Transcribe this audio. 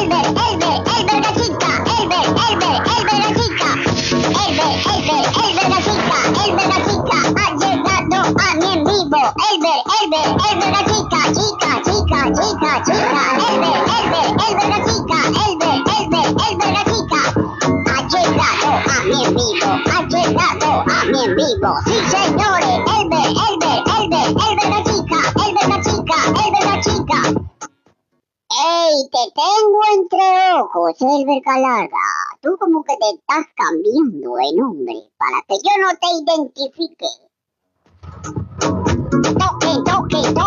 Elber la chica, Elber la chica. Elber la chica, ha llegado a mi en vivo. Elber la chica. Elber la chica, Elber la chica. Ha llegado a mi en vivo. Sí, señores, Elber la chica. ¡Ey, te tengo entre ojos, Elber Galarga! Tú como que te estás cambiando de nombre para que yo no te identifique. Toque.